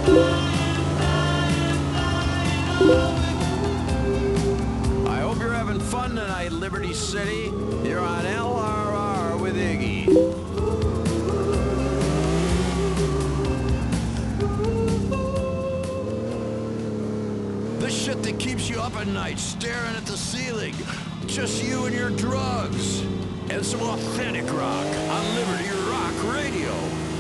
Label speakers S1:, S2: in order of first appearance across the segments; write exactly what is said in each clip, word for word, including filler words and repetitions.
S1: I hope you're having fun tonight, Liberty City. You're on L R R with Iggy. The shit that keeps you up at night, staring at the ceiling. Just you and your drugs. And some authentic rock on Liberty Rock Radio.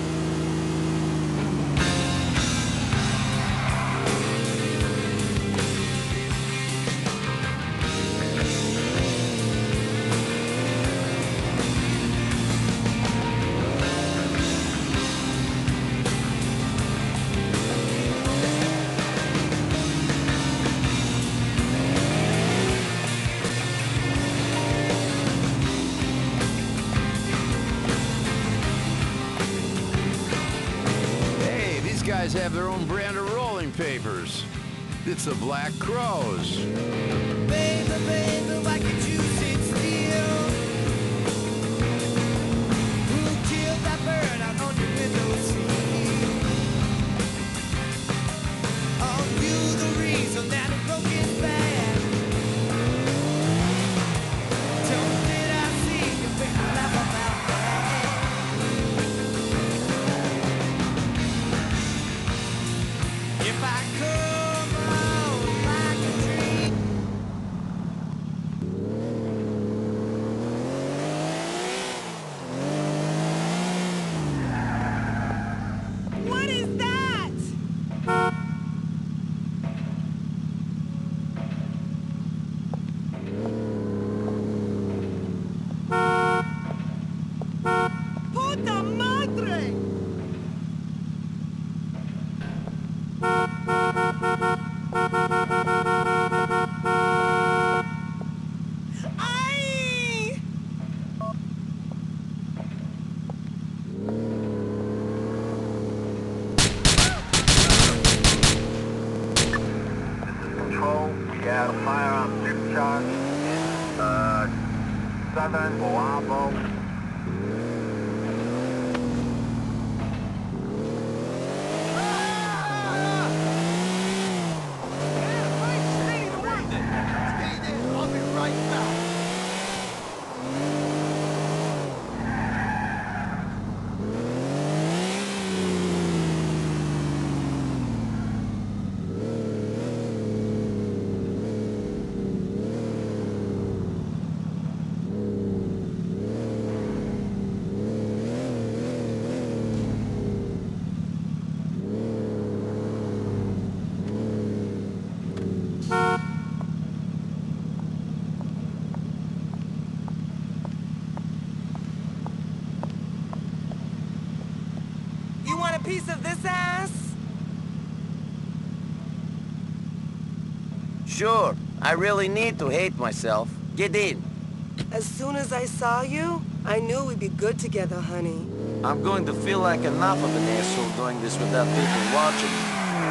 S1: Guys have their own brand of rolling papers. It's the Black Crows. Baby, baby, why can't you sit still? Who killed that bird out on your window sill? Are you the reason that a broken bad? Don't did I see you when I laugh about that? If I come on like a dream. What is that? Puta madre! Ay!
S2: This is Control. We got a firearm supercharge in uh, southern Boabo.
S3: You want a piece of this ass?
S4: Sure, I really need to hate myself. Get in.
S3: As soon as I saw you, I knew we'd be good together, honey.
S4: I'm going to feel like enough of an asshole doing this without people watching me.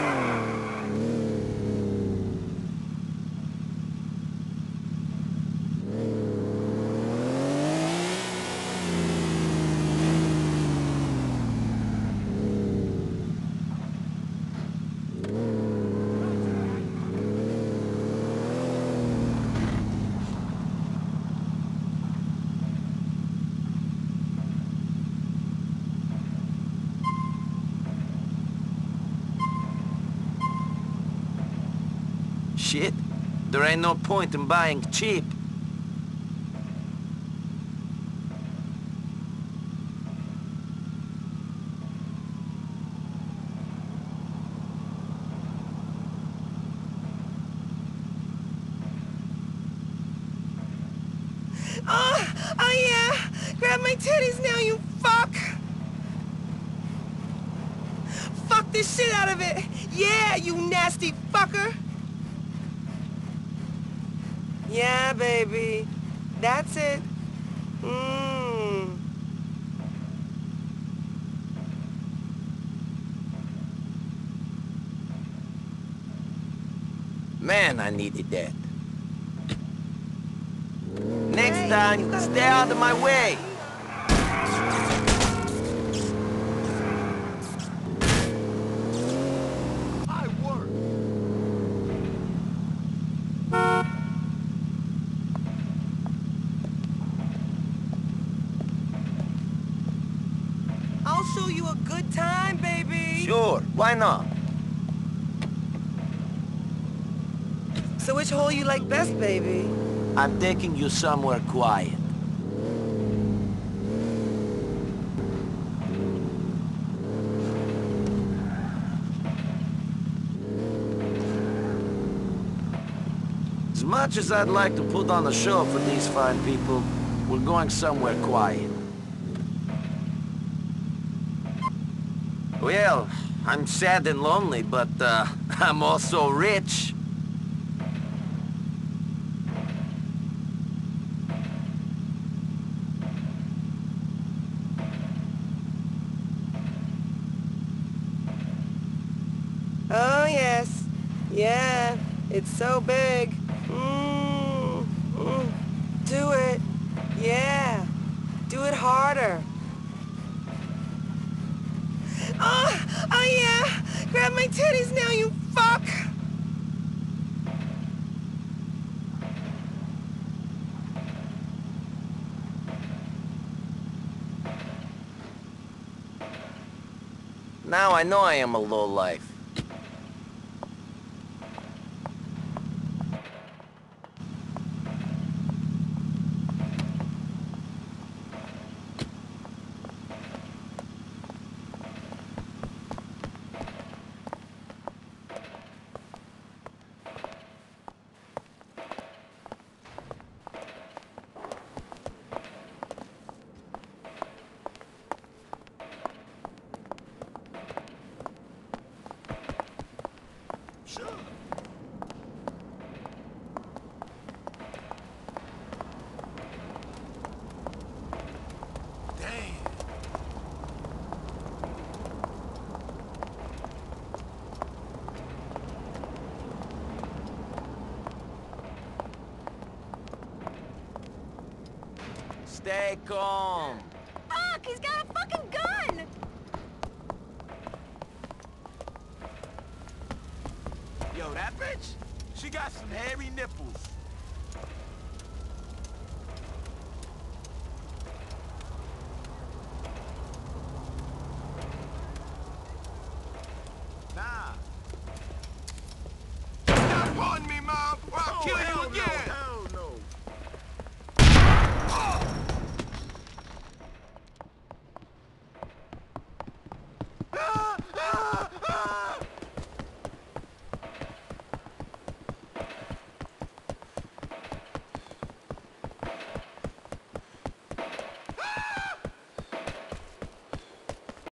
S4: Shit, there ain't no point in buying cheap.
S3: Oh, oh yeah! Grab my titties now, you fuck! Fuck this shit out of it! Yeah, you nasty fucker! Yeah, baby. That's it. Mmm.
S4: Man, I needed that. Next time, stay out of my way. Sure, why not?
S3: So which hole you like best, baby?
S4: I'm taking you somewhere quiet. As much as I'd like to put on a show for these fine people, we're going somewhere quiet. Well, I'm sad and lonely, but uh, I'm also rich.
S3: Oh, yes. Yeah, it's so big. Mm, mm. Do it. Yeah. Do it harder. Oh, oh yeah. Grab my titties now, you fuck.
S4: Now I know I am a lowlife. Stay calm.
S5: Fuck, he's got a fucking gun!
S6: Yo, that bitch, she got some hairy nipples.